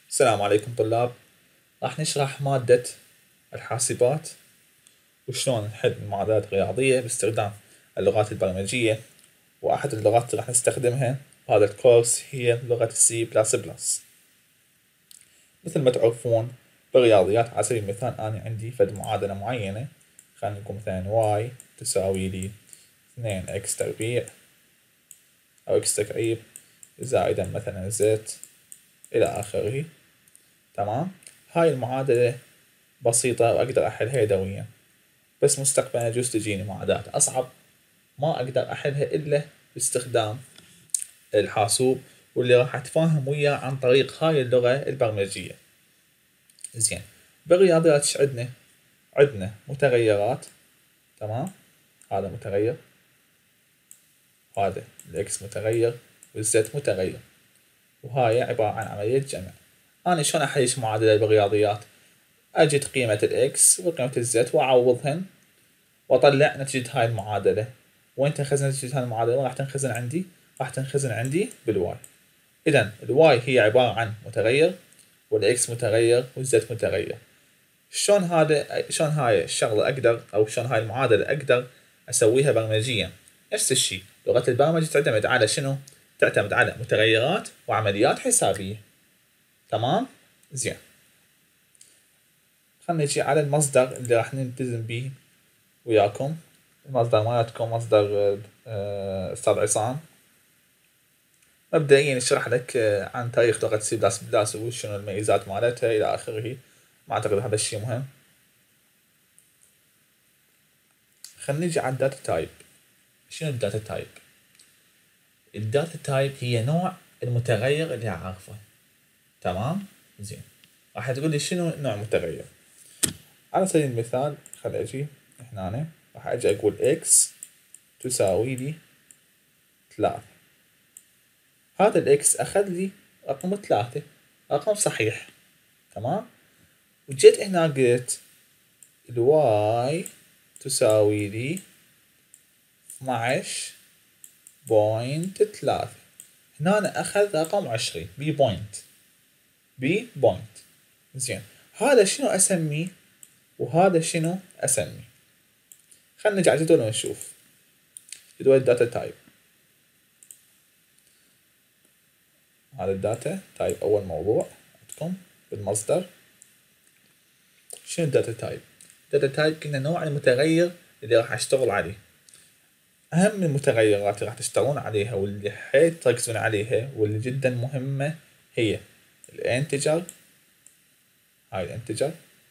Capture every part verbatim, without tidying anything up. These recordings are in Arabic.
السلام عليكم طلاب. راح نشرح مادة الحاسبات وشلون نحل معادلات رياضية باستخدام اللغات البرمجية، وأحد اللغات اللي راح نستخدمها بهذا الكورس هي لغة السي بلس بلس. مثل ما تعرفون بالرياضيات، على سبيل المثال أنا عندي فد معادلة معينة، خلينا نقول مثلا واي تساوي لي اثنين اكس تربيع أو اكس تكعيب زائدا مثلا زد إلى آخره. تمام، هاي المعادلة بسيطة وأقدر أحلها يدويا، بس مستقبلا يجوز تجيني معادلات أصعب ما أقدر أحلها إلا باستخدام الحاسوب، واللي راح أتفاهم وياه عن طريق هاي اللغة البرمجية. زين، بالرياضيات ايش عندنا؟ عندنا متغيرات. تمام، هذا متغير، وهذا الإكس متغير، والزد متغير، وهاي عبارة عن عملية جمع. أنا شلون أحل معادلة بالرياضيات؟ أجد قيمة الإكس وقيمة الزد وأعوضهن واطلع نتيجة هاي المعادلة. وين تنخزن نتيجة هاي المعادلة؟ راح تنخزن عندي راح تنخزن عندي بالواي. إذا الواي هي عبارة عن متغير، والإكس متغير، والزد متغير. شلون هذا شلون هاي الشغلة أقدر أو شلون هاي المعادلة أقدر أسويها برمجيا؟ نفس الشيء، لغة البرمجة تعتمد على شنو؟ تعتمد على متغيرات وعمليات حسابية. تمام؟ زين، خلينا نجي على المصدر اللي راح نلتزم به وياكم. المصدر مالتكم مصدر أستاذ عصام. مبدئيا اشرح لك عن تاريخ لغة سي بلس بلس وشنو الميزات مالتها إلى آخره. ما أعتقد هذا الشيء مهم. خلينا نجي على الداتا تايب. شنو الداتا تايب؟ الداتا تايب هي نوع المتغير اللي أعرفه. تمام؟ زين، راح تقول لي شنو نوع المتغير؟ على سبيل المثال خل أجي هنا، راح أجي أقول إكس تساوي لي ثلاثة. هذا الإكس أخذ لي رقم ثلاثة، رقم صحيح. تمام، وجيت هنا قلت الواي تساوي لي اثناعش بوينت ثلاثة. هنا أنا أخذ رقم عشرين، بي بوينت بي بوينت. زين، هذا شنو أسميه وهذا شنو أسميه؟ خلنا نرجع جدول ونشوف جدول الداتا تايب. هذا الداتا تايب أول موضوع عندكم بالمصدر. شنو الداتا تايب؟ الداتا تايب قلنا نوع المتغير اللي راح أشتغل عليه. أهم المتغيرات اللي راح تشتغلون عليها واللي حيل تركزون عليها واللي جدا مهمة هي الانتجر. هاي الانتجر،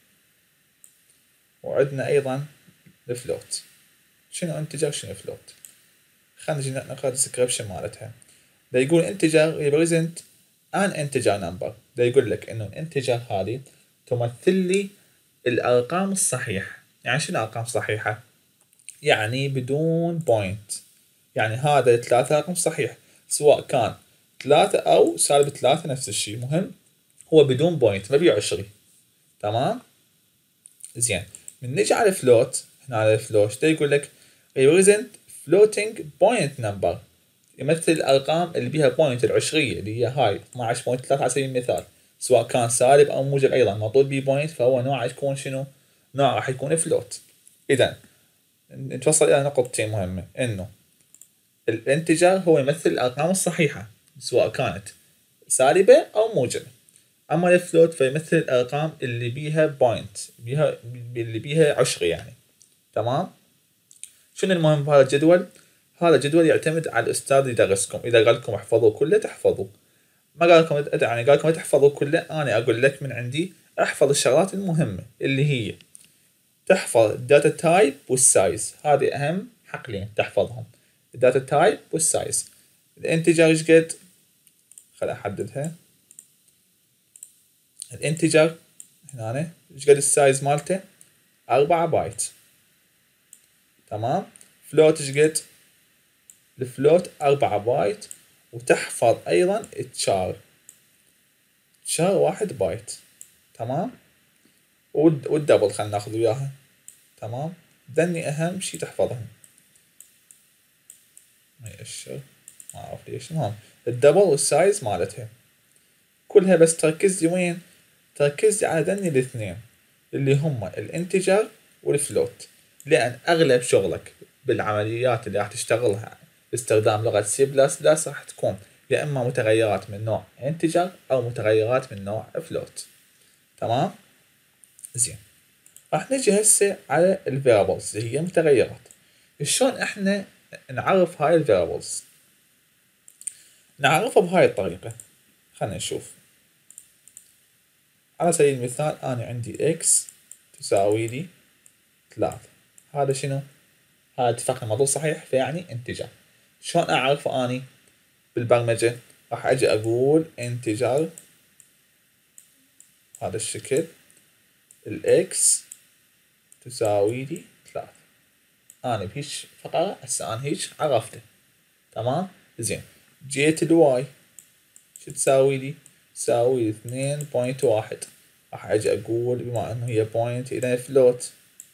وعندنا أيضا الفلوت. شنو انتجر شنو فلوت؟ خلينا نجي نقرأ الديسكريبشن مالتها. دا يقول انتجر represent an integer number. دا يقول لك إنه الانتجر هذه تمثل لي الأرقام الصحيحة. يعني شنو أرقام صحيحة؟ يعني بدون بوينت. يعني هذا ثلاثة رقم صحيح، سواء كان ثلاثة أو سالب ثلاثة نفس الشيء، مهم هو بدون بوينت، ما بيه عشري. تمام؟ زين، من نجي على فلوت. هنا على الفلوت ده يقول لك represent floating point number. يمثل الأرقام اللي بيها بوينت العشرية اللي هي هاي اثناعش بوينت ثلاثة على سبيل المثال، سواء كان سالب أو موجب أيضا مطول بيه بوينت، فهو نوعه يكون شنو؟ نوعه راح يكون فلوت. إذا نتوصل إلى نقطتين مهمة، إنه الانتجر هو يمثل الأرقام الصحيحة سواء كانت سالبة أو موجبة. أما الفلوت فيمثل الأرقام اللي بيها بوينت، بيها اللي بيها عشري يعني. تمام؟ شنو المهم بهذا الجدول؟ هذا الجدول يعتمد على الأستاذ اللي يدرسكم. إذا قال لكم احفظوا كله تحفظوا، ما قال لكم يعني قال لكم تحفظوا كله، أنا أقول لك من عندي احفظ الشغلات المهمة اللي هي تحفظ الداتا تايب والسايز. هذه أهم حقلين تحفظهم، الداتا تايب والسايز. الانتجر ايش قد؟ خل احددها. الانتجر هنا ايش قد السايز مالته؟ أربعة بايت. تمام، فلوت ايش قد؟ الفلوت أربعة بايت، وتحفظ ايضا التشار تشار واحد بايت. تمام، والدبل خلينا ناخذ وياها. تمام، ذني اهم شي تحفظهم. ما يأشر، ما اعرف ليش. المهم الدبل والسايز مالتها كلها، بس تركز لي وين؟ تركز لي على ذني الاثنين اللي هم الانتجر والفلوت، لأن أغلب شغلك بالعمليات اللي راح تشتغلها باستخدام لغة سي بلس بلس راح تكون يا إما متغيرات من نوع انتجر أو متغيرات من نوع فلوت. تمام؟ زين، راح نجي هسه على الفاريبلز اللي هي متغيرات. شلون احنا نعرف هاي الفاريبلز؟ نعرفها بهاي الطريقة. خلنا نشوف. على سبيل المثال أنا عندي x تساوي لي ثلاثة، هذا شنو؟ هذا اتفقنا موضوع صحيح، فيعني انتجر. شلون أعرفه أني بالبرمجة؟ راح أجي أقول انتجر هذا الشكل، الإكس تساوي لي ثلاثة. أنا بهيج فقرة هسه أنا هيج عرفته. تمام؟ زين، جيت الواي شو تساوي لي؟ تساوي لي اثنين بوينت واحد. راح أجي أقول بما إنه هي بوينت إذا فلوت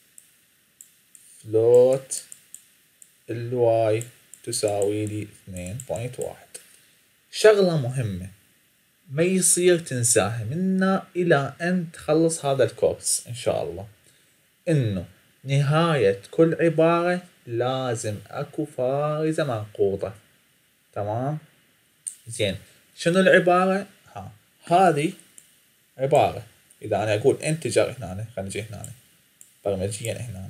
فلوت الواي تساوي لي اثنين بوينت واحد. شغلة مهمة ما يصير تنساها منا إلى أن تخلص هذا الكورس إن شاء الله، إنه نهاية كل عبارة لازم أكو فارزة منقوطة. تمام؟ زين، شنو العبارة؟ ها هذه عبارة. إذا أنا أقول انتجر هنا، خلينا نجي هنا برمجيا هنا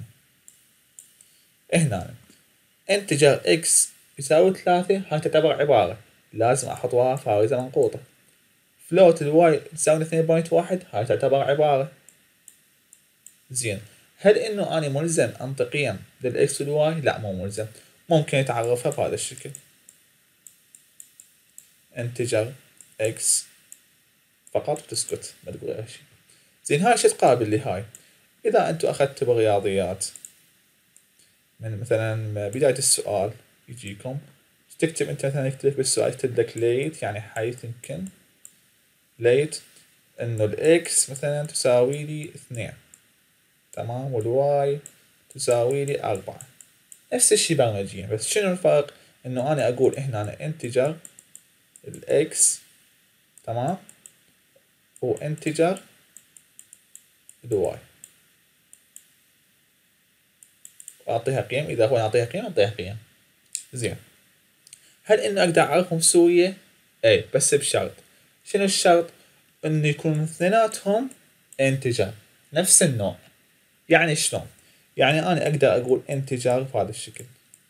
هنا انتجر x يساوي ثلاثة، هاي تعتبر عبارة لازم أحط وراها فارزة منقوطة. فلوت الواي تساوي اثنين بوينت واحد، هاي تعتبر عبارة. زين، هل إنه أنا ملزم منطقيا للإكس والواي؟ لا، مو ملزم، ممكن يتعرفها بهذا الشكل انتجر x فقط وتسكت ما تقول أي شيء. زين، هاي شو تقابل لي هاي؟ إذا أنتوا أخذتوا بالرياضيات من مثلا بداية السؤال يجيكم تكتب أنت مثلا يكتب بالسؤال يكتب لك ليت، يعني حيث يمكن ليت إنه الإكس مثلا تساوي لي اثنين، تمام، والواي تساوي لي أربعة. نفس الشي برمجيا، بس شنو الفرق؟ إنه أنا أقول هنا أنا انتجر الإكس، تمام، وانتجر الواي، وأعطيها قيم. إذا هو نعطيها قيم نعطيها قيم. زين، هل إنه أقدر أعرفهم سوية؟ إيه، بس بشرط. شنو الشرط؟ إنه يكون اثنيناتهم انتجر نفس النوع. يعني شلون؟ يعني أنا أقدر أقول انتجر بهذا الشكل،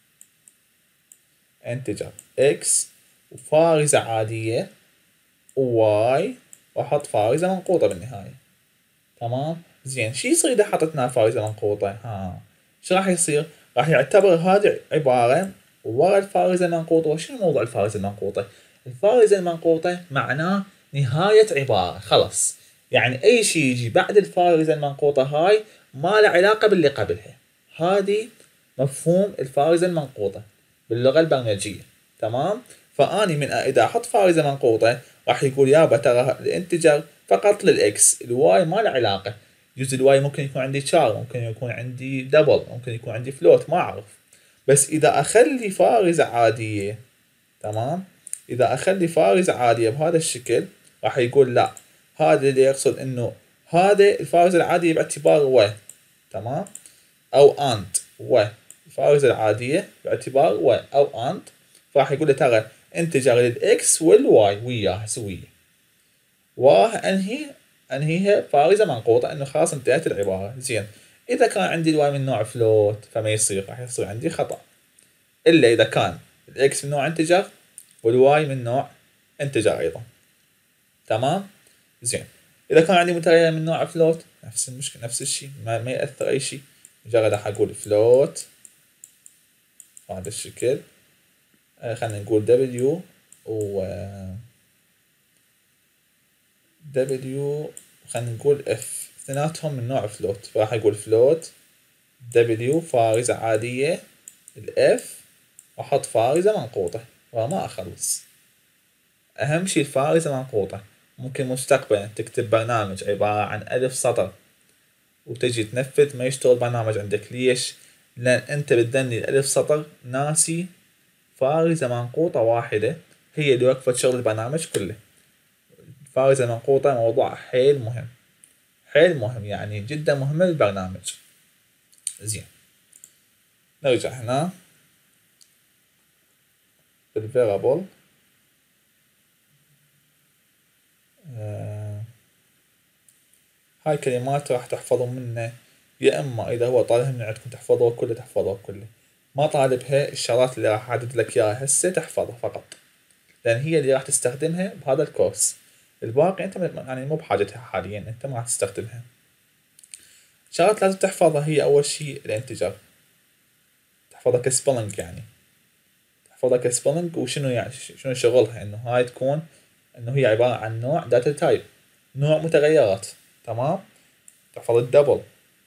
انتجر x وفارزة عادية وواي وأحط فارزة منقوطة بالنهاية. تمام؟ زين، شو يصير إذا حطيتنا فارزة منقوطة؟ ها، شو راح يصير؟ راح يعتبر هذه عبارة ورا الفارزة المنقوطة. وشنو موضوع الفارزة المنقوطة؟ الفارزة المنقوطة معناه نهاية عبارة، خلص. يعني أي شيء يجي بعد الفارزة المنقوطة هاي ما له علاقة باللي قبلها. هذه مفهوم الفارزة المنقوطة باللغة البرمجية. تمام؟ فأني من إذا أحط فارزة منقوطة راح يقول يابا ترى الانتجر فقط للإكس، الواي ما له علاقة. جزء الواي ممكن يكون عندي شار، ممكن يكون عندي دبل، ممكن يكون عندي فلوت، ما أعرف. بس إذا أخلي فارزة عادية، تمام، إذا أخلي فارزة عادية بهذا الشكل راح يقول لا، هذا اللي يقصد إنه هذا الفارزة العادية باعتبار و، تمام، أو أنت و، الفارزة العادية باعتبار و أو أنت، فراح يقول لي ترى انتجر للإكس والواي وياها سوية، وأنهي أنهيها فارزة منقوطة إنه خلاص انتهت العبارة. زين، إذا كان عندي الواي من نوع فلوت فما يصير، راح يصير عندي خطأ، إلا إذا كان الإكس من نوع انتجر والواي من نوع انتجر أيضا. تمام؟ زين، إذا كان عندي متغير من نوع فلوت نفس المشكلة، نفس الشيء، ما, ما يأثر أي شيء، مجرد راح أقول فلوت هذا الشكل، آه خلينا نقول W و W خلينا نقول F، اثنيناتهم من نوع فلوت، فراح أقول فلوت W فارزة عادية، الإف وأحط فارزة منقوطة وما أخلص. أهم شي الفارزة منقوطة. ممكن مستقبلا تكتب برنامج عبارة عن ألف سطر وتجي تنفذ ما يشتغل برنامج عندك. ليش؟ لأن أنت بتدني الألف سطر ناسي فارزة منقوطة واحدة هي اللي وقفت شغل البرنامج كله. فارزة منقوطة موضوع حيل مهم، حيل مهم يعني جدا مهم للبرنامج. زين نرجع هنا بالفيرابل. آه هاي كلمات راح تحفظون منه، يا اما اذا هو طالبها من عندكم تحفظوها كله تحفظوها كله، ما طالبها الشغلات اللي راح احدد لك اياها هسه تحفظها فقط، لان هي اللي راح تستخدمها بهذا الكورس. الباقي انت يعني مو بحاجتها حاليا، انت ما راح تستخدمها. شغلات لازم تحفظها هي اول شيء الانتجر، تحفظها كسبلنج يعني، تحفظها كسبلنج. وشنو يعني شنو شغلها؟ انه هاي تكون انه هي عبارة عن نوع داتا تايب، نوع متغيرات. تمام. تحفظ الدبل،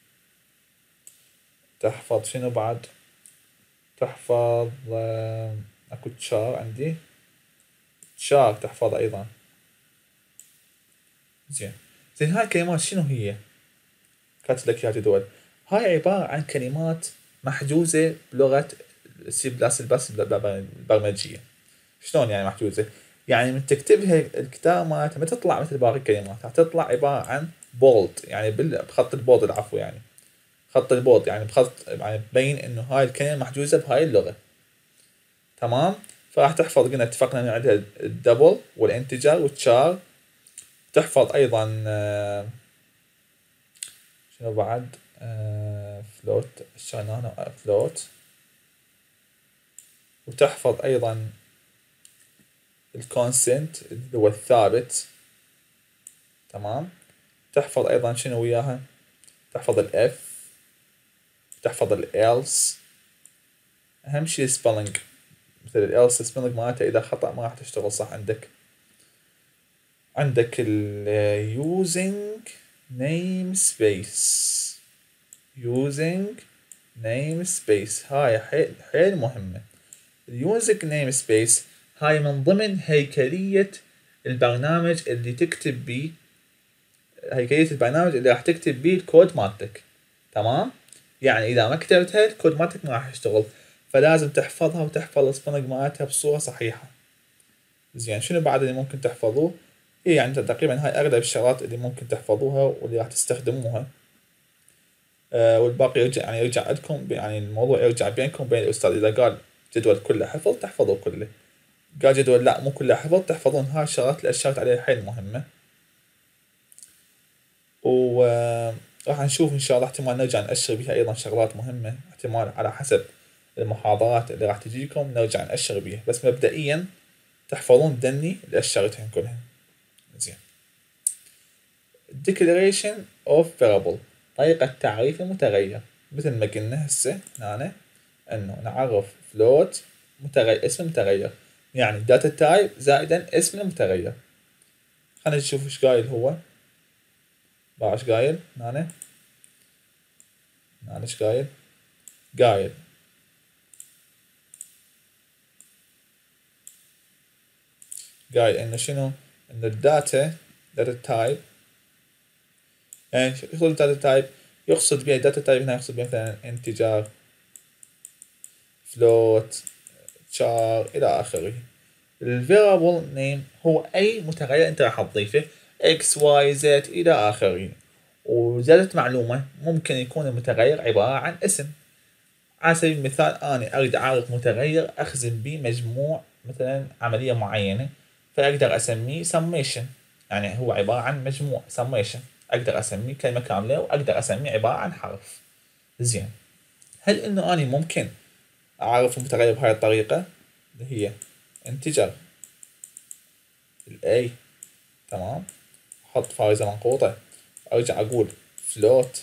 تحفظ شنو بعد؟ تحفظ آه اكو تشار عندي، تشار تحفظ ايضا. زين زين هاي الكلمات شنو هي؟ كاتب لك يا جدول. هاي عبارة عن كلمات محجوزة بلغة سي بلس بلس البرمجية. شلون يعني محجوزة؟ يعني من تكتبها الكتاب مالتها ما تطلع مثل باقي الكلمات، تطلع عبارة عن بولد يعني بخط البولد العفو يعني خط البولد يعني بخط يعني تبين انه هاي الكلمة محجوزة بهاي اللغة. تمام. فراح تحفظ قلنا اتفقنا انه عندها الدبل والانتجر والتشار. تحفظ ايضا آه شنو بعد؟ آه فلوت اشتغلنا هنا فلوت. وتحفظ ايضا الكونسنت اللي هو الثابت. تمام. تحفظ ايضا شنو وياها؟ تحفظ الاف، تحفظ الالس. اهم شي السبلنج، مثل الالس السبلنج مالته اذا خطأ ما راح تشتغل صح عندك. عندك ال using namespace، using namespace هاي حيل حيل مهمة. using namespace هاي من ضمن هيكلية البرنامج اللي تكتب بيه، هيكلية البرنامج اللي راح تكتب بيه الكود مالتك. تمام. يعني اذا ما كتبتها الكود مالتك ما راح يشتغل، فلازم تحفظها وتحفظ السبلنج مالتها بصورة صحيحة. زين شنو بعد اللي ممكن تحفظوه؟ هي يعني تقريبا هاي اغلب الشغلات اللي ممكن تحفظوها واللي راح تستخدموها. آه والباقي يرجع يعني يرجع عندكم، يعني الموضوع يرجع بينكم بين الاستاذ. اذا قال جدول كله حفظ تحفظوا كله، قال جدول لا مو كله حفظ تحفظون هاي الشغلات اللي اشرت عليها حيل مهمة. وراح نشوف ان شاء الله احتمال نرجع نأشر بها ايضا شغلات مهمة، احتمال على حسب المحاضرات اللي راح تجيكم نرجع نأشر بها، بس مبدئيا تحفظون دني اللي اشرتهم كلهم. زين. declaration of variable طريقة تعريف المتغير، مثل ما قلنا هسه هنا انه نعرف float متغير اسم المتغير، يعني data type زائدا اسم المتغير. خلينا نشوف ايش قايل هو. بقى ايش قايل هنا؟ هنا ايش قايل؟ قايل قايل انه شنو؟ انه الداتا data type يعني يقصد data type يقصد بها data type هنا يقصد بها مثلا integer float char الى اخره. الفيرابل نيم هو اي متغير انت راح تضيفه x y z الى اخره. وزادت معلومة ممكن يكون المتغير عبارة عن اسم. على سبيل المثال انا اريد اعرف متغير اخزن به مجموع مثلا عملية معينة، فاقدر اسميه summation، يعني هو عبارة عن مجموع summation، اقدر اسميه كلمة كاملة واقدر اسميه عبارة عن حرف. زين هل انه اني ممكن اعرف المتغير بهاي الطريقة اللي هي integer الاي. تمام. احط فارزة منقوطة، ارجع اقول float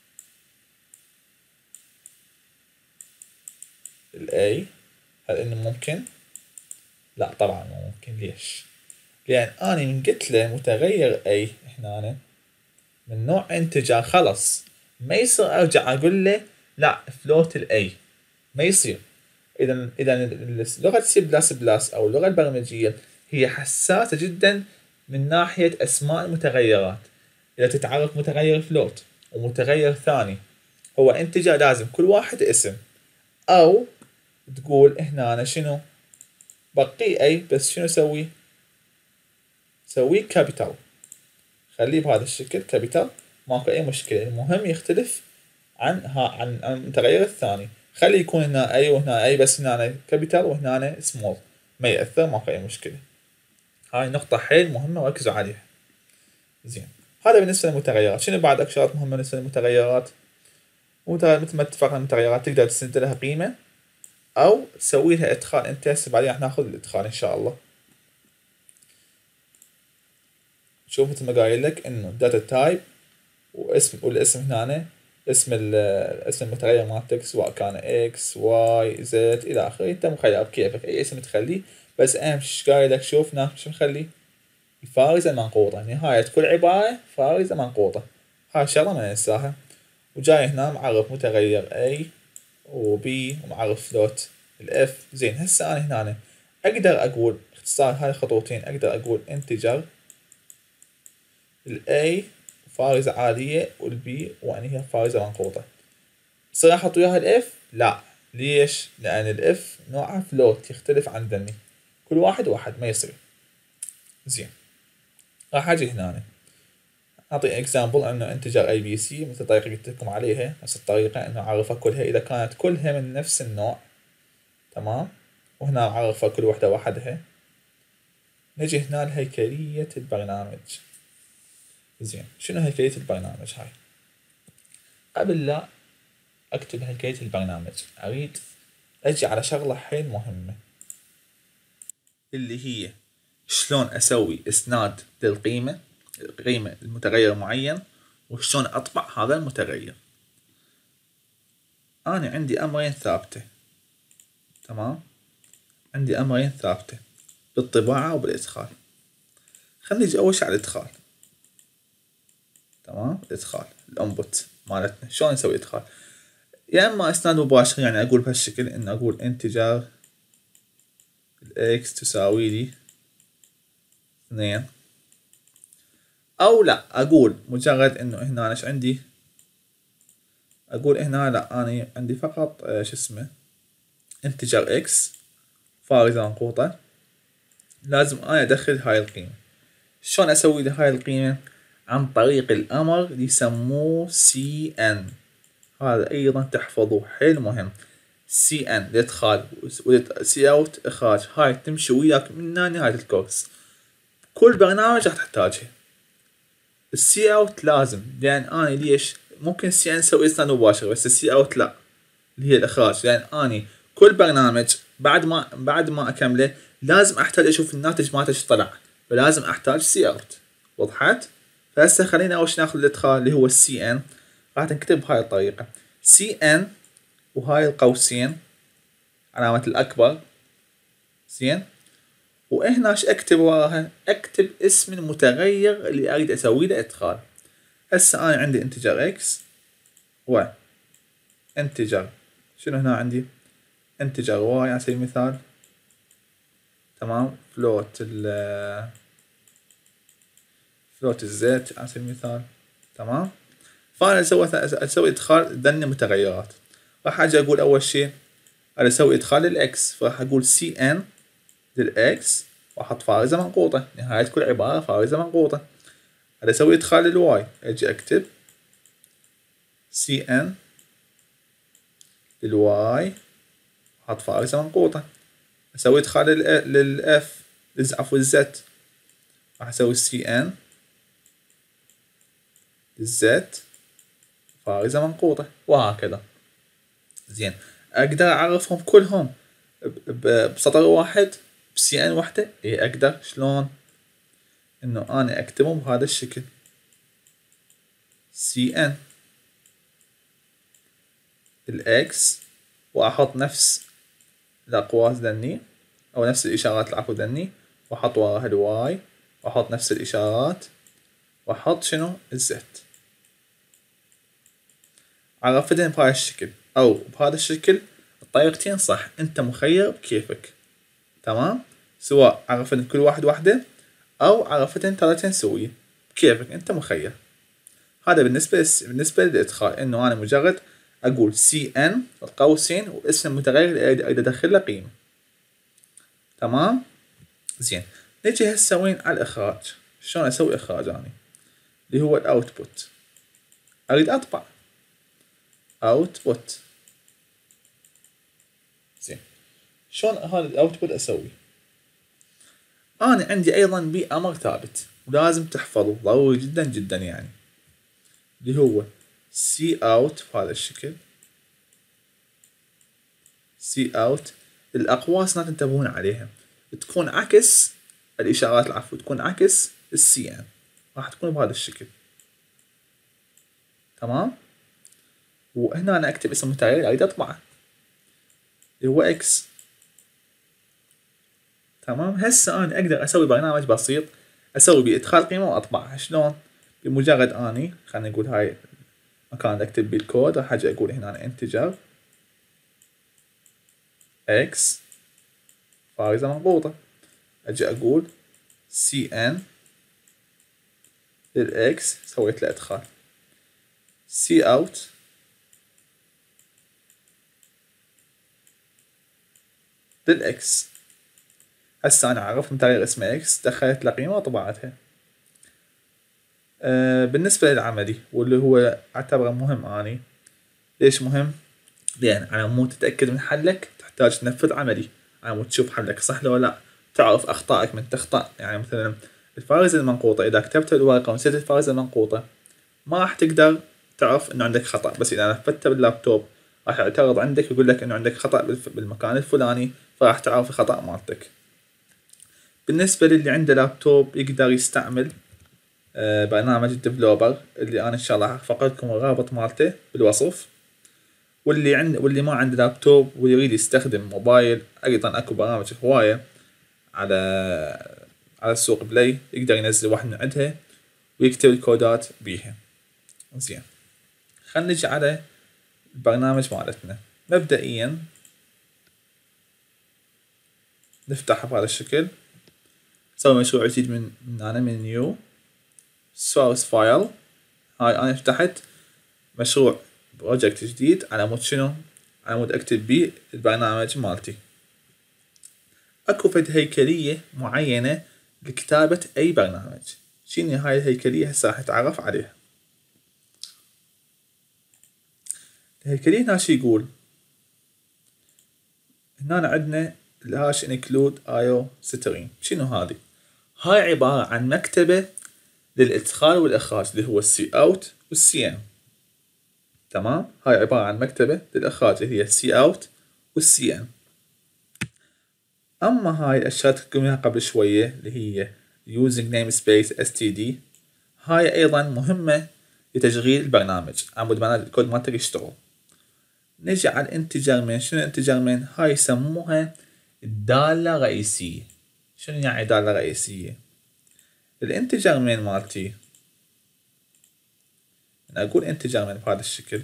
الاي. هل انه ممكن؟ لا طبعا مو ممكن. ليش؟ لان اني من قلت له متغير اي هنا من نوع انتجر خلص ما يصير ارجع اقول له لا float الاي، ما يصير. اذا اذا لغة سي بلس بلس او اللغة البرمجية هي حساسة جدا من ناحية اسماء المتغيرات. اذا تتعرف متغير فلوت ومتغير ثاني هو انتجر لازم كل واحد اسم، او تقول هنا أنا شنو بقي اي بس شنو اسوي؟ سويه كابيتال، خليه بهذا الشكل كابيتال، ماكو اي مشكلة. المهم يختلف عن ها عن المتغير الثاني، خلي يكون هنا اي وهنا اي، بس هنا كابيتال وهنا سمول، ما يأثر، ماكو اي مشكلة. هاي نقطة حيل مهمة وركزوا عليها. زين، هذا بالنسبة للمتغيرات. شنو بعد اكو شغلات مهمة بالنسبة للمتغيرات؟ مثل ما اتفقنا المتغيرات تقدر تسند لها قيمة او تسوي لها ادخال. انت هسه بعدين راح ناخذ الادخال ان شاء الله. شوف مثل ما قايل لك انه داتا تايب واسم، والاسم هنا اسم اسم المتغير مالتك سواء كان اكس واي زد الى اخره، انت مخير بكيفك اي اسم تخليه، بس اهم شيء قايل لك شوف هنا شو نخلي؟ الفارزة المنقوطة، نهاية كل عبارة فارزة منقوطة، هاي الشغلة ما ننساها. وجاي هنا معرف متغير A و B ومعرف فلوت ال F. زين، هسه انا هنا اقدر اقول باختصار هاي الخطوتين، اقدر اقول انتجر ال A فارزة عادية وال B وان هي فارزة منقوطة. صراحة احط وياها ال F؟ لا. ليش؟ لان ال F نوعها فلوت يختلف عن ذني، كل واحد واحد ما يصير. زين، راح اجي هنا اعطي اكزامبل انه انتجر اي بي سي مثل الطريقة اللي قلت لكم عليها، نفس الطريقة انه اعرفها كلها اذا كانت كلها من نفس النوع. تمام، وهنا اعرفها كل وحدة وحدها. نجي هنا لهيكلية البرنامج. زين، شنو هيكلية البرنامج هاي؟ قبل لا اكتب هيكلية البرنامج اريد اجي على شغلة حيل مهمة، اللي هي شلون اسوي اسناد للقيمة، قيمة المتغير معين، وشلون اطبع هذا المتغير. انا عندي امرين ثابتة. تمام، عندي امرين ثابتة بالطباعة وبالادخال. خلينا نجي اول شي على الادخال. تمام، الادخال الانبوت مالتنا شلون نسوي ادخال؟ يا اما اسناد مباشر، يعني اقول بهالشكل انه اقول انتجر الاكس تساوي لي اثنين، او لا اقول مجرد انه هنا ايش عندي، اقول هنا لا انا عندي فقط آه شو اسمه انتجر اكس فارزة منقوطة، لازم انا ادخل هاي القيمة. شلون اسوي لي هاي القيمة؟ عن طريق الامر اللي يسموه سي ان. هذا ايضا تحفظوه حيل مهم. سي ان الادخال، سي اوت اخراج، هاي تمشي وياك من نهاية الكورس، كل برنامج راح تحتاجها. السي اوت لازم، لان انا ليش ممكن السي ان نسوي اسناد مباشر، بس السي اوت لا، اللي هي الاخراج، لان اني كل برنامج بعد ما بعد ما اكمله لازم احتاج اشوف الناتج مالته ايش طلع، فلازم احتاج سي اوت. وضحت؟ فهسه خلينا اول شي ناخذ الادخال اللي هو السي ان، راح تنكتب بهاي الطريقة سي ان وهاي القوسين علامة الاكبر. زين، وهنا ايش اكتب وراها؟ اكتب اسم المتغير اللي اريد اسوي له ادخال. هسه انا عندي انتجر اكس و انتجر شنو هنا عندي؟ انتجر واي على سبيل المثال. تمام، فلوت ال فلوت الزيت على سبيل المثال. تمام، فانا اسوي اسوي ادخال ذني متغيرات. راح اجي اقول اول شيء انا اسوي ادخال للاكس، فراح اقول سي ان للاكس واحط فارزة منقوطة، نهاية كل عبارة فارزة منقوطة. انا اسوي ادخال للواي، اجي اكتب سي ان للواي احط فارزة منقوطة. اسوي ادخال للاف عفوا الزد، راح اسوي سي ان للزد فارزة منقوطة، وهكذا. زين، اقدر اعرفهم كلهم بسطر واحد بسي ان واحدة؟ اي اقدر. شلون؟ انه انا اكتبهم بهذا الشكل سي ان الاكس واحط نفس الاقواس ذني او نفس الاشارات العفو ذني، واحط وراها الواي واحط نفس الاشارات واحط شنو؟ الزد. عرفتهم بهاي الشكل او بهذا الشكل، الطريقتين صح، انت مخير بكيفك. تمام، سواء عرفتن كل واحد واحدة او عرفتن ثلاثتين سوية، بكيفك انت مخير. هذا بالنسبة بالنسبة للادخال، انه انا مجرد اقول سي ان القوسين واسم المتغير اللي اريد ادخل له قيمة. تمام، زين، نجي هسه وين على الاخراج. شلون اسوي اخراج اني اللي هو الاوتبوت. اريد اطبع اوتبوت. زين شلون هذا الاوتبوت اسوي؟ انا عندي ايضا بامر ثابت ولازم تحفظه ضروري جدا جدا يعني اللي هو سي اوت بهذا الشكل. سي اوت الاقواس لا تنتبهون عليها تكون عكس الاشارات العفو تكون عكس السي ان راح تكون بهذا الشكل. تمام. وهنا انا اكتب اسم متغير اريد اطبعه اللي هو اكس. تمام. هسه انا اقدر اسوي برنامج بسيط اسوي بادخال قيمه واطبعها. شلون؟ بمجرد اني خلينا نقول هاي مكان اللي اكتب بالكود راح اجي اقول هنا انتجر اكس فارزه منقوطه. اجي اقول سي ان للاكس سويت له ادخال. سي اوت للاكس. هسه انا عرفت متغير اسمه اكس دخلت له قيمه وطبعتها. أه بالنسبه للعملي واللي هو اعتبره مهم اني. ليش مهم؟ لان على مود تتاكد من حلك تحتاج تنفذ عملي على مود تشوف حلك صح لو لا، تعرف اخطائك من تخطأ. يعني مثلا الفارزه المنقوطه اذا كتبت الورقه ونسيت الفارزه المنقوطه ما راح تقدر تعرف انه عندك خطأ، بس اذا نفذته باللابتوب راح يعترض عندك ويقول لك انه عندك خطأ بالمكان الفلاني فراح تعرف الخطأ مالتك. بالنسبة للي عنده لابتوب يقدر يستعمل آه برنامج الديفلوبر اللي انا ان شاء الله راح لكم الرابط مالته بالوصف. واللي عند واللي ما عنده لابتوب ويريد يستخدم موبايل ايضا اكو برامج هواية على على السوق بلاي يقدر ينزل واحد من عندها ويكتب الكودات بيها. زين خلينا نجي على البرنامج مالتنا. مبدئيا نفتحها بهذا الشكل. نسوي مشروع جديد من من هنا من نيو سورس فايل. هاي انا فتحت مشروع بروجكت جديد على مود شنو؟ على مود اكتب بيه البرنامج مالتي. اكو فد هيكلية معينة لكتابة اي برنامج. شنو هاي الهيكلية هسه راح نتعرف عليها. الهيكلية هنا شي يقول؟ هنا عندنا الهاش انكلود ايو ستريم. شنو هذه؟ هاي عبارة عن مكتبة للادخال والاخراج اللي هو السي اوت والسي ان. تمام. هاي عبارة عن مكتبة للاخراج اللي هي السي اوت والسي ان. اما هاي الاشياء اللي تكلمنا قبل شوية اللي هي using namespace std هاي ايضا مهمة لتشغيل البرنامج عمود برنامج الكود مالتك يشتغل. نجي على الانتجر من. شنو الانتجر من؟ هاي يسموها الدالة رئيسية. شنو يعني دالة رئيسية؟ الانتجر من مالتي أنا أقول انتجر من بهذا الشكل.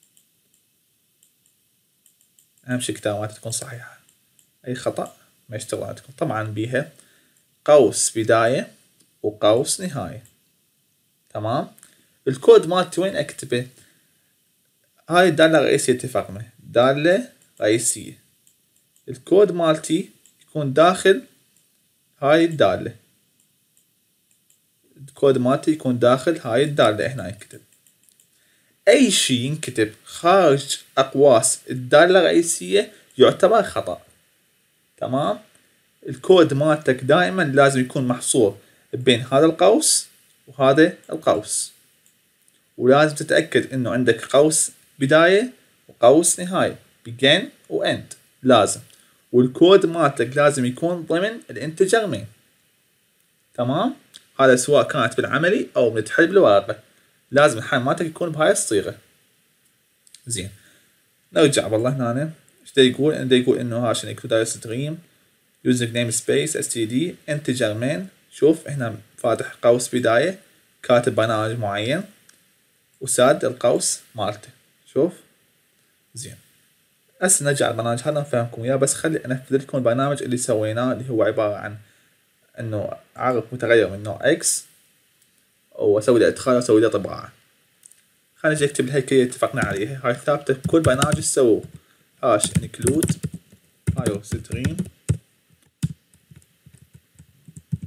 أهم شي كتاباتها تكون صحيحة أي خطأ ما يشتغل عندكم. طبعا بيها قوس بداية وقوس نهاية. تمام. الكود مالتي وين أكتبه؟ هاي الدالة الرئيسية اتفقنا دالة رئيسية. الكود مالتي يكون داخل هاي الدالة. الكود مالتي يكون داخل هاي الدالة هنا ينكتب. أي شي ينكتب خارج أقواس الدالة الرئيسية يعتبر خطأ. تمام. الكود مالتك دائما لازم يكون محصور بين هذا القوس وهذا القوس، ولازم تتأكد انه عندك قوس بداية وقوس نهاية begin و end لازم. والكود مالتك لازم يكون ضمن الانتجر من. تمام. هذا سواء كانت بالعملي او بتحل بالورقة لازم الحل مالتك يكون بهاي الصيغة. زين نرجع والله هنا ايش دا يقول؟ دا يقول انه هاش include stream using namespace std integer main. شوف هنا فاتح قوس بداية كاتب برنامج معين وساد القوس مالته. شوف زين. هسه نرجع البرنامج هذا نفهمكم اياه بس خلي انفذ لكم البرنامج اللي سويناه اللي هو عبارة عن انه اعرف متغير من نوع اكس واسوي له ادخال واسوي له طباعة. خلينا نجي نكتب الهيكلية اللي اتفقنا عليها. هاي ثابتة بكل برنامج تسووه. هاش include ايو ستريم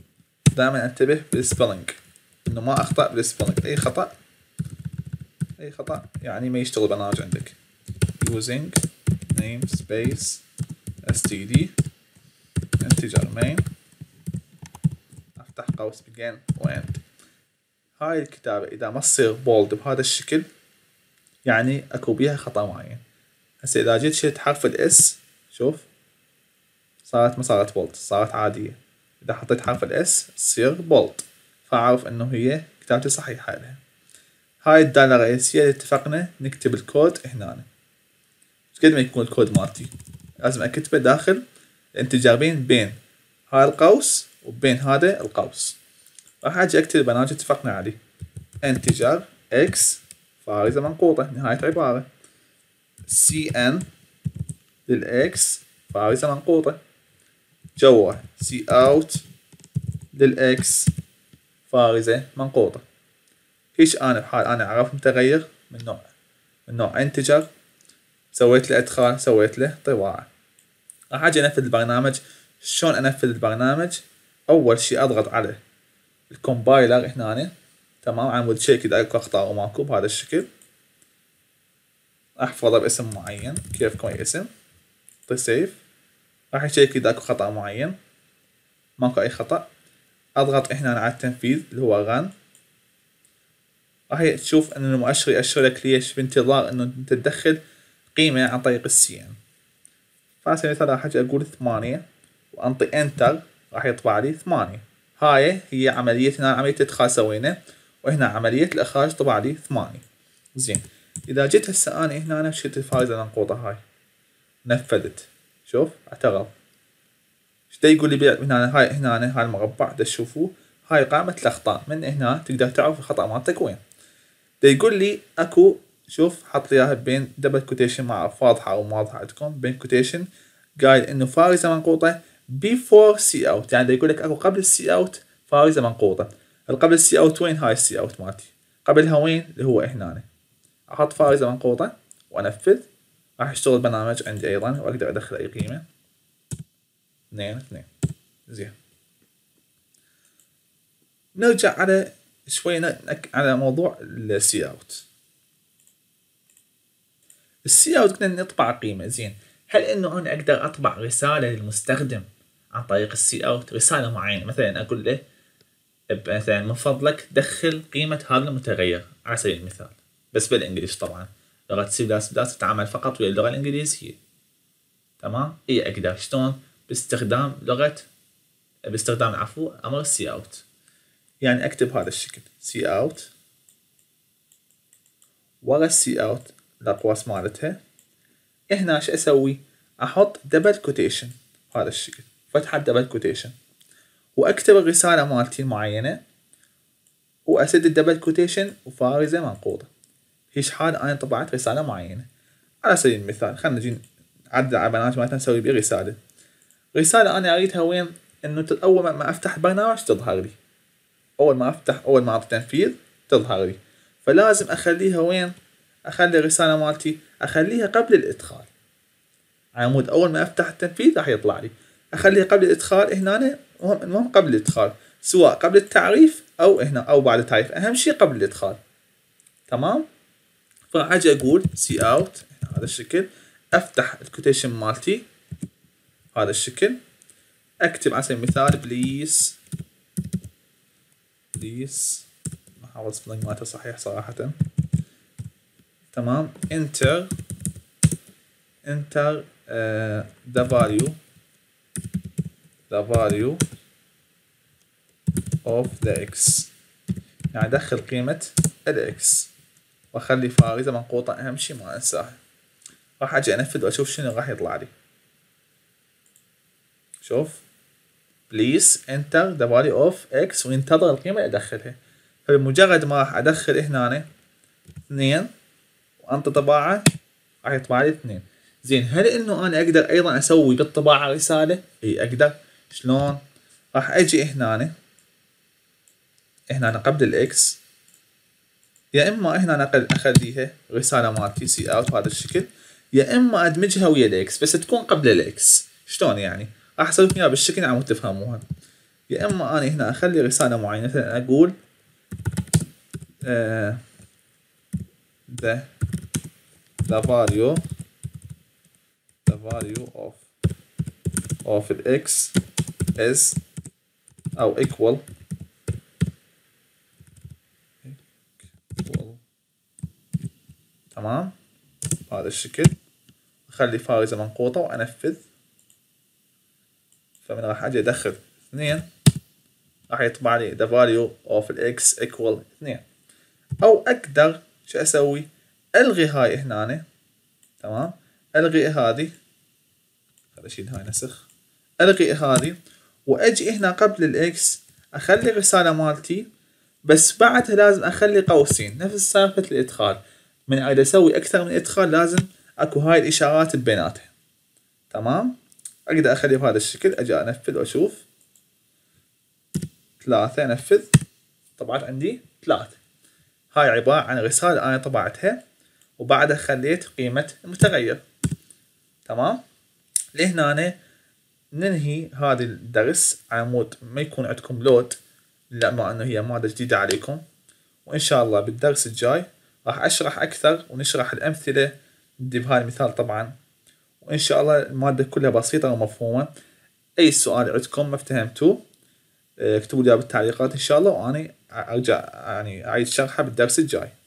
دائما انتبه بالسبيلنج انه ما اخطأ بالسبيلنج. اي خطأ اي خطأ يعني ما يشتغل برنامج عندك. using namespace std integer main افتح قوس begin و end. هاي الكتابة اذا ما تصير بولد بهذا الشكل يعني اكو بيها خطأ معين. هسه اذا جيت شلت حرف الاس شوف صارت ما صارت بولد، صارت عادية. اذا حطيت حرف الاس تصير بولد، فاعرف انه هي كتابتي صحيحة لها. هاي الدالة الرئيسية اللي اتفقنا نكتب الكود هنا. قد ما يكون الكود مالتي لازم اكتبه داخل الانتجابين بين هاي القوس وبين هذا القوس. راح اجي اكتب البرنامج اتفقنا عليه انتجر اكس فارزة منقوطة نهاية عبارة سي ان للاكس فارزة منقوطة جوه سي اوت للاكس فارزة منقوطة. هيش انا بحال انا اعرف متغير من نوع من نوع انتجر سويت له ادخال سويت له طباعة. راح اجي انفذ البرنامج. شلون انفذ البرنامج؟ اول شي اضغط على الكومبايلر هنا تمام عمود تشيك اذا اكو اخطاء او ماكو بهذا الشكل. احفظه باسم معين كيفكم اي اسم اعطي سيف. راح يشيك اذا اكو خطأ معين ماكو اي خطأ. اضغط هنا على التنفيذ اللي هو run. راح تشوف ان المؤشر يأشر لك ليش بانتظار انه انت تدخل قيمة عن طريق السي ان. فعلى سبيل المثال راح اجي اقول ثمانية وانطي انتر راح يطبع لي ثمانية. هاي هي عملية هنا عملية ادخال سوينا وهنا عملية الاخراج طبع لي ثمانية. زين اذا جيت هسه انا هنا أنا شلت الفائزة المنقوطة هاي نفذت شوف اعترض. ايش دا يقول لي هنا هاي هنا هاي المربع دا تشوفوه هاي قائمة الاخطاء. من هنا تقدر تعرف الخطأ مالتك وين. دا يقول لي اكو شوف حط لي اياها بين دبل كوتيشن مع واضحة او ما واضحة عندكم بين كوتيشن قايل انه فارزة منقوطة before سي اوت يعني دا يقول لك اكو قبل السي اوت فارزة منقوطة. قبل السي اوت وين؟ هاي السي اوت مالتي قبلها وين اللي هو هنا. احط فارزة منقوطة وانفذ راح يشتغل البرنامج عندي ايضا واقدر ادخل اي قيمة اثنين اثنين. زين نرجع على شوي على موضوع السي اوت. السي اوت قلنا نطبع قيمة. زين هل انه انا اقدر اطبع رسالة للمستخدم عن طريق السي اوت رسالة معينة مثلا اقول له مثلا من فضلك دخل قيمة هذا المتغير على سبيل المثال بس بالانجليزي طبعا لغة سي بلس بلس تتعامل فقط ويا اللغة الانجليزية تمام. اي اقدر شلون؟ باستخدام لغة باستخدام عفو امر السي اوت. يعني اكتب هذا الشكل سي اوت ورا السي اوت الاقواس مالتها. هنا ايش اسوي؟ احط دبل كوتيشن بهذا الشكل فتحة دبل كوتيشن واكتب الرسالة مالتي المعينة واسد الدبل كوتيشن وفارزة منقوطة. هيش حال انا طبعت رسالة معينة. على سبيل المثال خلينا نجي نعدل على البرنامج مالتنا نسوي بيه رسالة. رسالة انا اريدها وين؟ انه اول ما افتح البرنامج تظهر لي. اول ما افتح اول ما اعطي تنفيذ تظهر لي. فلازم اخليها وين؟ اخلي الرسالة مالتي اخليها قبل الادخال. عمود اول ما افتح التنفيذ راح يطلع لي. اخليها قبل الادخال هنا المهم قبل الادخال سواء قبل التعريف او هنا او بعد التعريف اهم شيء قبل الادخال تمام. فراح اجي اقول سي اوت هذا الشكل افتح الكوتيشن مالتي هذا الشكل اكتب على سبيل المثال بليز بليز ما حاول سبلنج مالته صحيح صراحة تمام. enter enter uh, the value the value of the x يعني دخل قيمة ال x واخلي فارزة منقوطة اهم شي ما انساها. راح اجي انفذ واشوف شنو راح يطلع لي. شوف please enter the value of x وينتظر القيمة اللي ادخلها. فبمجرد ما راح ادخل هنا اثنين وانطي طباعة راح يطبع لي اثنين. زين هل انه انا اقدر ايضا اسوي بالطباعة رسالة؟ اي اقدر. شلون؟ راح اجي هنا هنا قبل الاكس يا اما هنا اخليها رسالة مالتي سي اوت بهذا الشكل يا اما ادمجها ويا الاكس بس تكون قبل الاكس. شلون يعني؟ راح اسوي اياها بالشكل عم تفهموها. يا اما اني هنا اخلي رسالة معينة، مثلا اقول uh, the the value the value of of x is او equal equal تمام بهذا الشكل. اخلي فارزة منقوطة وانفذ. فمن راح اجي ادخل اثنين راح يطبع لي the value of x equal اثنين. او اقدر شو اسوي؟ الغي هاي هنا، تمام، الغي هذه، خل اشيل هاي نسخ، الغي هذه واجي هنا قبل الاكس اخلي الرسالة مالتي، بس بعدها لازم اخلي قوسين نفس سالفة الادخال. من اريد اسوي اكثر من ادخال لازم اكو هاي الاشارات بيناتها، تمام. اقدر اخلي بهذا الشكل، اجي انفذ واشوف ثلاثة، انفذ، طبعت عندي ثلاثة. هاي عبارة عن رسالة انا طبعتها وبعدها خليت قيمة المتغير، تمام. لهنا ننهي هذا الدرس على مود ما يكون عندكم لود، لما انه هي مادة جديدة عليكم. وان شاء الله بالدرس الجاي راح اشرح اكثر ونشرح الامثلة ندي بهاي المثال طبعا. وان شاء الله المادة كلها بسيطة ومفهومة. اي سؤال عندكم ما فهمتوه اكتبوا لي بالتعليقات ان شاء الله، واني ارجع يعني اعيد شرحه بالدرس الجاي.